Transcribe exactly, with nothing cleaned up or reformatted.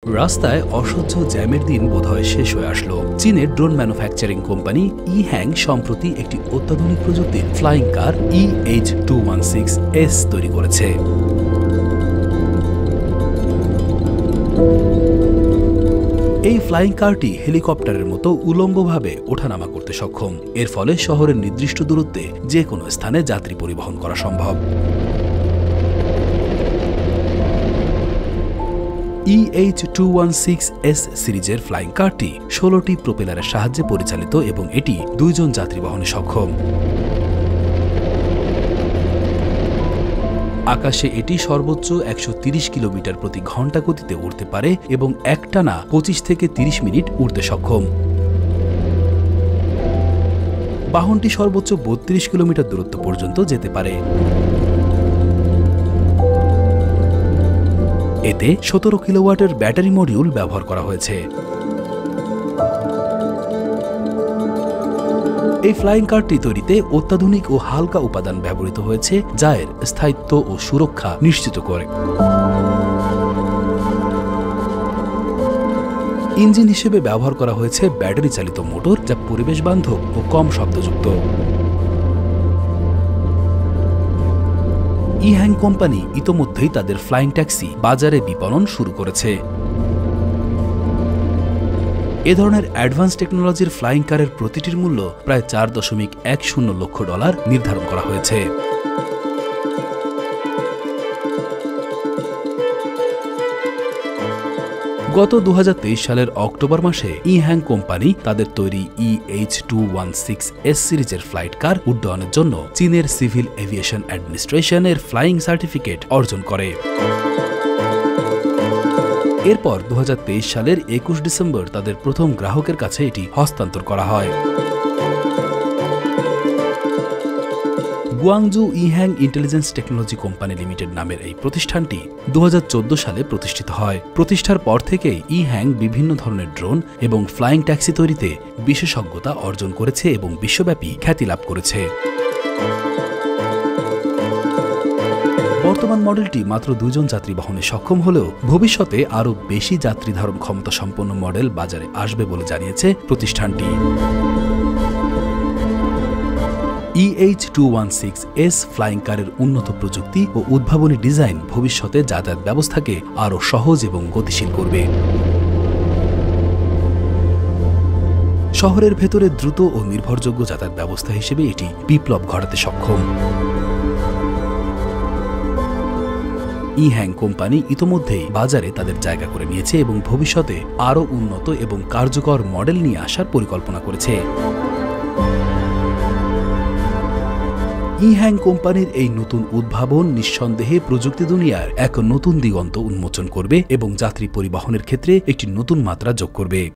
রাস্তায় অসহ্য জ্যামের দিন বোধহয় শেষ হয়ে আসলো। চীনের ড্রোন ম্যানুফ্যাকচারিং কোম্পানি ইহ্যাং সম্প্রতি একটি অত্যাধুনিক প্রযুক্তির flying car E H two one six S তৈরি করেছে। এই ফ্লাইং কারটি হেলিকপ্টারের মতো উলম্বভাবে ওঠানামা করতে সক্ষম। এর ফলে শহরের নির্দিষ্ট দূরত্বে যে কোনো স্থানে যাত্রী পরিবহন করা সম্ভব। E H two one six S সিরিজের ফ্লাইং কারটি ষোলোটি প্রোপেলারের সাহায্যে পরিচালিত এবং এটি দুইজন যাত্রী বহনে সক্ষম। আকাশে এটি সর্বোচ্চ একশো তিরিশ কিলোমিটার প্রতি ঘন্টা গতিতে উড়তে পারে এবং একটানা পঁচিশ থেকে তিরিশ মিনিট উড়তে সক্ষম। বাহনটি সর্বোচ্চ বত্রিশ কিলোমিটার দূরত্ব পর্যন্ত যেতে পারে। এতে সতেরো কিলোওয়াটের ব্যাটারি মডিউল ব্যবহার করা হয়েছে। এই ফ্লাইং কারটি তৈরিতে অত্যাধুনিক ও হালকা উপাদান ব্যবহৃত হয়েছে, যা এর স্থায়িত্ব ও সুরক্ষা নিশ্চিত করে। ইঞ্জিন হিসেবে ব্যবহার করা হয়েছে ব্যাটারি চালিত মোটর, যা পরিবেশ বান্ধব ও কম শব্দযুক্ত। ইহ্যাং কোম্পানি ইতোমধ্যেই তাদের ফ্লাইং ট্যাক্সি বাজারে বিপণন শুরু করেছে। এ ধরনের অ্যাডভান্স টেকনোলজির ফ্লাইং কারের প্রতিটির মূল্য প্রায় চার দশমিক এক শূন্য লক্ষ ডলার নির্ধারণ করা হয়েছে। গত দু হাজার তেইশ সালের অক্টোবর মাসে ইহ্যাং কোম্পানি তাদের তৈরি E H two one six S সিরিজের ফ্লাইট কার উড্ডয়নের জন্য চীনের সিভিল এভিয়েশন অ্যাডমিনিস্ট্রেশনের ফ্লাইং সার্টিফিকেট অর্জন করে। এরপর দু হাজার তেইশ সালের একুশ ডিসেম্বর তাদের প্রথম গ্রাহকের কাছে এটি হস্তান্তর করা হয়। Guangzhou EHang intelligence technology company limited নামের এই প্রতিষ্ঠানটি দু হাজার চোদ্দ সালে প্রতিষ্ঠিত হয়। প্রতিষ্ঠার পর থেকেই ইহ্যাং বিভিন্ন ধরনের ড্রোন এবং ফ্লাইং ট্যাক্সি তৈরিতে বিশেষজ্ঞতা অর্জন করেছে এবং বিশ্বব্যাপী খ্যাতি লাভ করেছে। বর্তমান মডেলটি মাত্র দুজন যাত্রী বহনে সক্ষম হলেও ভবিষ্যতে আরও বেশি যাত্রী ধারণ ক্ষমতা সম্পন্ন মডেল বাজারে আসবে বলে জানিয়েছে প্রতিষ্ঠানটি। E H two one six S flying কারের উন্নত প্রযুক্তি ও উদ্ভাবনী ডিজাইন ভবিষ্যতে যাতায়াত ব্যবস্থাকে আরও সহজ এবং গতিশীল করবে। শহরের ভেতরে দ্রুত ও নির্ভরযোগ্য যাতায়াত ব্যবস্থা হিসেবে এটি বিপ্লব ঘটাতে সক্ষম। ইহ্যাং কোম্পানি ইতোমধ্যেই বাজারে তাদের জায়গা করে নিয়েছে এবং ভবিষ্যতে আরও উন্নত এবং কার্যকর মডেল নিয়ে আসার পরিকল্পনা করেছে। ইহ্যাং কোম্পানির এই নতুন উদ্ভাবন নিঃসন্দেহে প্রযুক্তি দুনিয়ার এক নতুন দিগন্ত উন্মোচন করবে এবং যাত্রী পরিবহনের ক্ষেত্রে একটি নতুন মাত্রা যোগ করবে।